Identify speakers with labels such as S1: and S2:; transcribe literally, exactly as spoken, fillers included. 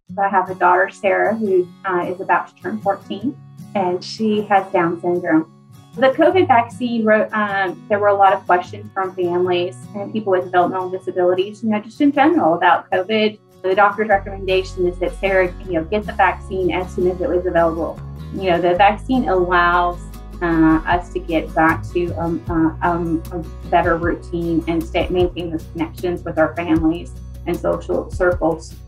S1: So I have a daughter, Sarah, who uh, is about to turn fourteen, and she has Down syndrome. The COVID vaccine, um, there were a lot of questions from families and people with developmental disabilities, you know, just in general about COVID. The doctor's recommendation is that Sarah, you know, get the vaccine as soon as it was available. You know, the vaccine allows uh, us to get back to um, uh, um, a better routine and stay, maintain those connections with our families and social circles